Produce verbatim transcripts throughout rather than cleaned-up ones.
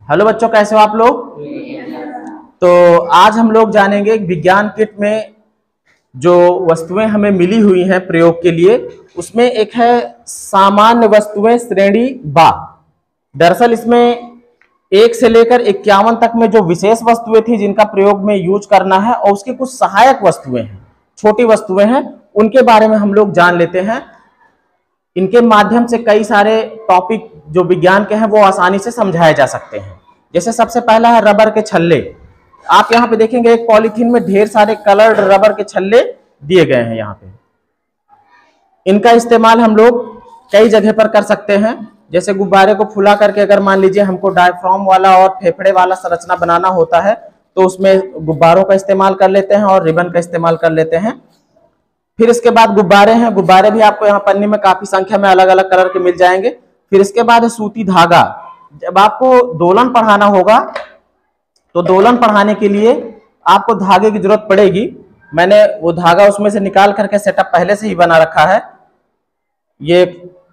Hello बच्चों, कैसे हो आप लोग। तो आज हम लोग जानेंगे विज्ञान किट में जो वस्तुएं हमें मिली हुई हैं प्रयोग के लिए, उसमें एक है सामान्य वस्तुएं श्रेणी बा। दरअसल इसमें एक से लेकर इक्यावन तक में जो विशेष वस्तुएं थी जिनका प्रयोग में यूज करना है, और उसकी कुछ सहायक वस्तुएं हैं, छोटी वस्तुएं हैं, उनके बारे में हम लोग जान लेते हैं। इनके माध्यम से कई सारे टॉपिक जो विज्ञान के हैं वो आसानी से समझाए जा सकते हैं। जैसे सबसे पहला है रबर के छल्ले। आप यहाँ पे देखेंगे एक पॉलीथीन में ढेर सारे कलर्ड रबर के छल्ले दिए गए हैं यहाँ पे। इनका इस्तेमाल हम लोग कई जगह पर कर सकते हैं। जैसे गुब्बारे को फुला करके अगर मान लीजिए हमको डायफ्राम वाला और फेफड़े वाला संरचना बनाना होता है तो उसमें गुब्बारों का इस्तेमाल कर लेते हैं और रिबन का इस्तेमाल कर लेते हैं। फिर इसके बाद गुब्बारे हैं। गुब्बारे भी आपको यहाँ पन्नी में काफी संख्या में अलग अलग कलर के मिल जाएंगे। फिर इसके बाद है सूती धागा। जब आपको दोलन पढ़ाना होगा तो दोलन पढ़ाने के लिए आपको धागे की जरूरत पड़ेगी। मैंने वो धागा उसमें से निकाल करके सेटअप पहले से ही बना रखा है। ये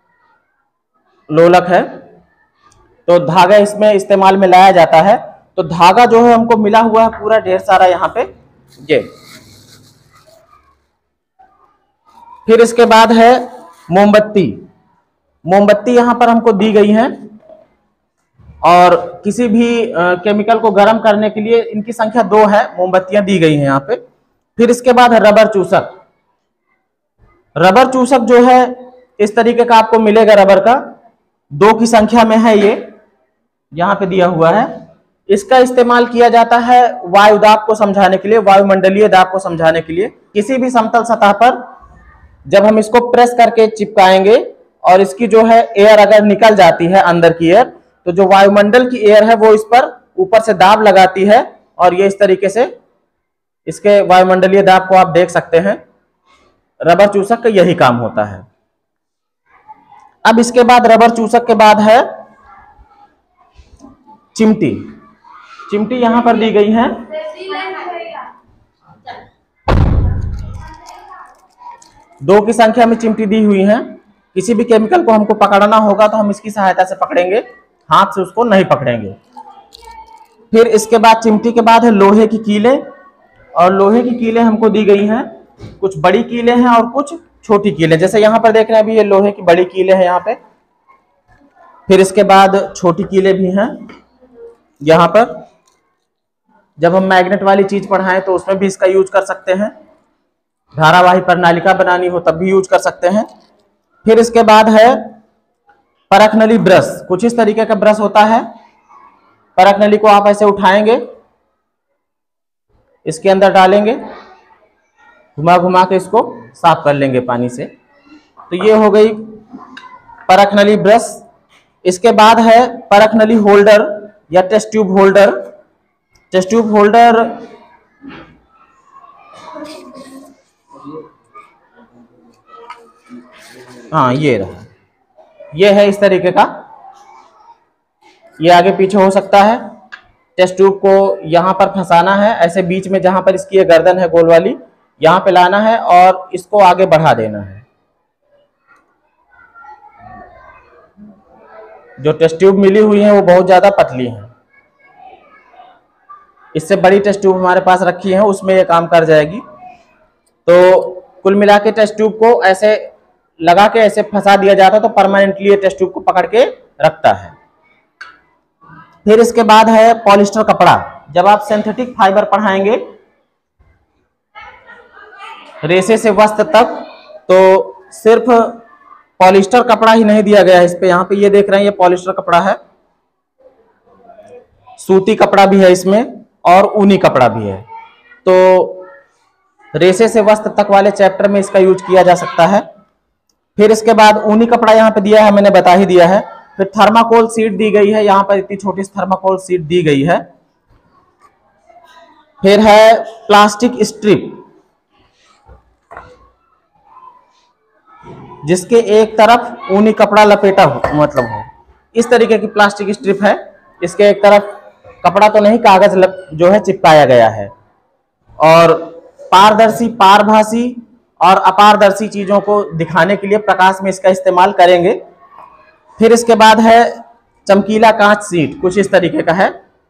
लोलक है, तो धागा इसमें इस्तेमाल में लाया जाता है। तो धागा जो है हमको मिला हुआ है पूरा ढेर सारा यहाँ पे ये। फिर इसके बाद है मोमबत्ती। मोमबत्ती यहाँ पर हमको दी गई है और किसी भी आ, केमिकल को गर्म करने के लिए इनकी संख्या दो है, मोमबत्तियां दी गई हैं यहाँ पे। फिर इसके बाद है रबर चूसक। रबर चूसक जो है इस तरीके का आपको मिलेगा, रबर का दो की संख्या में है, ये यहाँ पे दिया हुआ है। इसका इस्तेमाल किया जाता है वायु दाब को समझाने के लिए, वायुमंडलीय दाब को समझाने के लिए। किसी भी समतल सतह पर जब हम इसको प्रेस करके चिपकाएंगे और इसकी जो है एयर अगर निकल जाती है अंदर की एयर, तो जो वायुमंडल की एयर है वो इस पर ऊपर से दाब लगाती है और ये इस तरीके से इसके वायुमंडलीय दाब को आप देख सकते हैं। रबर चूसक का यही काम होता है। अब इसके बाद रबर चूसक के बाद है चिमटी। चिमटी यहां पर दी गई है। दो की संख्या में चिमटी दी हुई है। किसी भी केमिकल को हमको पकड़ना होगा तो हम इसकी सहायता से पकड़ेंगे, हाथ से उसको नहीं पकड़ेंगे। फिर इसके बाद चिमटी के बाद है लोहे की कीलें। और लोहे की कीलें हमको दी गई हैं, कुछ बड़ी कीलें हैं और कुछ छोटी कीलें। जैसे यहाँ पर देख रहे हैं अभी ये लोहे की बड़ी कीलें हैं यहाँ पे। फिर इसके बाद छोटी कीलें भी हैं यहाँ पर। जब हम मैग्नेट वाली चीज पढ़ाएं तो उसमें भी इसका यूज कर सकते हैं। धारावाही प्रणालिका बनानी हो तब भी यूज कर सकते हैं। फिर इसके बाद है परखनली ब्रश। कुछ इस तरीके का ब्रश होता है। परखनली को आप ऐसे उठाएंगे, इसके अंदर डालेंगे, घुमा घुमा के इसको साफ कर लेंगे पानी से। तो ये हो गई परखनली ब्रश। इसके बाद है परखनली होल्डर या test tube holder. Test tube holder हाँ ये रहा, ये है इस तरीके का। ये आगे पीछे हो सकता है। टेस्ट ट्यूब को यहां पर फंसाना है, ऐसे बीच में जहां पर इसकी गर्दन है गोल वाली, यहां पे लाना है और इसको आगे बढ़ा देना है। जो टेस्ट ट्यूब मिली हुई है वो बहुत ज्यादा पतली है। इससे बड़ी टेस्ट ट्यूब हमारे पास रखी है, उसमें ये काम कर जाएगी। तो कुल मिला के टेस्ट ट्यूब को ऐसे लगा के ऐसे फंसा दिया जाता है तो परमानेंटली ये टेस्ट ट्यूब को पकड़ के रखता है। फिर इसके बाद है पॉलिस्टर कपड़ा। जब आप सिंथेटिक फाइबर पढ़ाएंगे रेशे से वस्त्र तक, तो सिर्फ पॉलिस्टर कपड़ा ही नहीं दिया गया है इस पे। यहाँ पे ये देख रहे हैं ये पॉलिस्टर कपड़ा है, सूती कपड़ा भी है इसमें और ऊनी कपड़ा भी है। तो रेशे से वस्त्र तक वाले चैप्टर में इसका यूज किया जा सकता है। फिर इसके बाद ऊनी कपड़ा यहाँ पे दिया है, मैंने बता ही दिया है। फिर थर्माकोल शीट दी गई है, यहाँ पर इतनी छोटी सी थर्माकोल शीट दी गई है। फिर है प्लास्टिक स्ट्रिप, जिसके एक तरफ ऊनी कपड़ा लपेटा हो, मतलब हो इस तरीके की प्लास्टिक स्ट्रिप है। इसके एक तरफ कपड़ा तो नहीं, कागज जो है चिपकाया गया है। और पारदर्शी, पारभासी और अपारदर्शी चीजों को दिखाने के लिए प्रकाश में इसका इस्तेमाल करेंगे। फिर इसके बाद है चमकीला कांच सीट कुछ इस तरीके का है,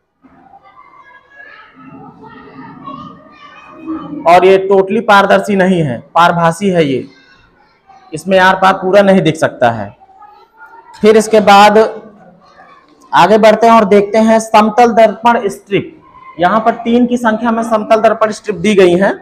और ये टोटली पारदर्शी नहीं है, पारभासी है ये, इसमें आर पार पूरा नहीं दिख सकता है। फिर इसके बाद आगे बढ़ते हैं और देखते हैं समतल दर्पण स्ट्रिप। यहां पर तीन की संख्या में समतल दर्पण स्ट्रिप दी गई हैं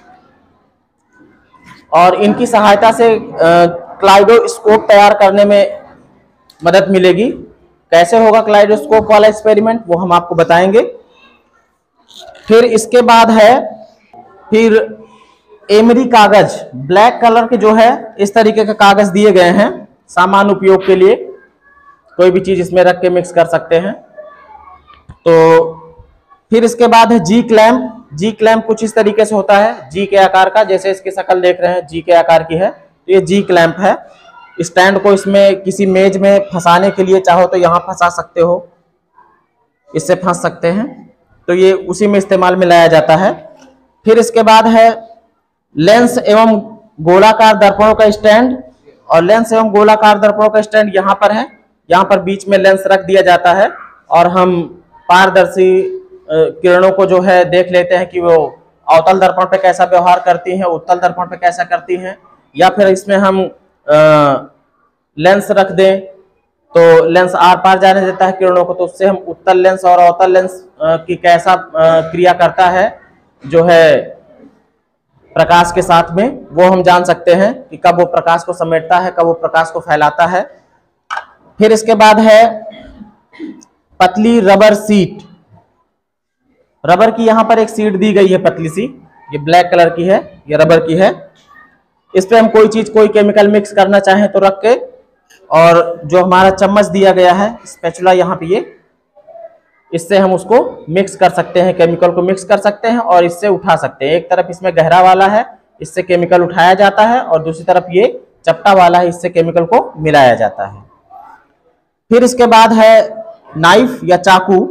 और इनकी सहायता से क्लाइडोस्कोप तैयार करने में मदद मिलेगी। कैसे होगा क्लाइडोस्कोप वाला एक्सपेरिमेंट वो हम आपको बताएंगे। फिर इसके बाद है फिर एमरी कागज, ब्लैक कलर के जो है इस तरीके के कागज दिए गए हैं सामान्य उपयोग के लिए, कोई भी चीज इसमें रख के मिक्स कर सकते हैं। तो फिर इसके बाद है जी क्लैंप। जी क्लैंप कुछ इस तरीके से होता है, जी के आकार का, जैसे इसकी शक्ल देख रहे हैं जी के आकार की है, तो ये जी क्लैंप है। स्टैंड को इसमें किसी मेज में फंसाने के लिए चाहो तो यहाँ फंसा सकते हो, इससे फंस सकते हैं, तो ये उसी में इस्तेमाल में लाया जाता है। फिर इसके बाद है लेंस एवं गोलाकार दर्पणों का स्टैंड, और लेंस एवं गोलाकार दर्पणों का स्टैंड यहाँ पर है। यहाँ पर बीच में लेंस रख दिया जाता है और हम पारदर्शी किरणों को जो है देख लेते हैं कि वो अवतल दर्पण पे कैसा व्यवहार करती हैं, उत्तल दर्पण पे कैसा करती हैं। या फिर इसमें हम आ, लेंस रख दें तो लेंस आर पार जाने देता है किरणों को, तो उससे हम उत्तल लेंस और अवतल लेंस की कैसा क्रिया करता है जो है प्रकाश के साथ में, वो हम जान सकते हैं कि कब वो प्रकाश को समेटता है, कब वो प्रकाश को फैलाता है। फिर इसके बाद है पतली रबर सीट। रबर की यहाँ पर एक सीट दी गई है पतली सी, ये ब्लैक कलर की है, ये रबर की है। इस पे हम कोई चीज कोई केमिकल मिक्स करना चाहें तो रख के, और जो हमारा चम्मच दिया गया है स्पैचुला यहाँ पे, ये इससे हम उसको मिक्स कर सकते हैं, केमिकल को मिक्स कर सकते हैं और इससे उठा सकते हैं। एक तरफ इसमें गहरा वाला है, इससे केमिकल उठाया जाता है, और दूसरी तरफ ये चपटा वाला है, इससे केमिकल को मिलाया जाता है। फिर इसके बाद है नाइफ या चाकू।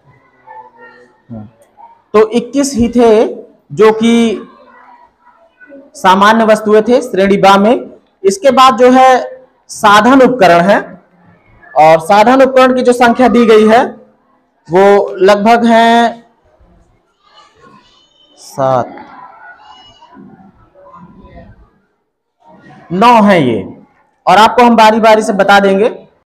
तो इक्कीस ही थे जो कि सामान्य वस्तुएं थे श्रेणी बा में। इसके बाद जो है साधन उपकरण है, और साधन उपकरण की जो संख्या दी गई है वो लगभग है सात नौ है ये, और आपको हम बारी बारी से बता देंगे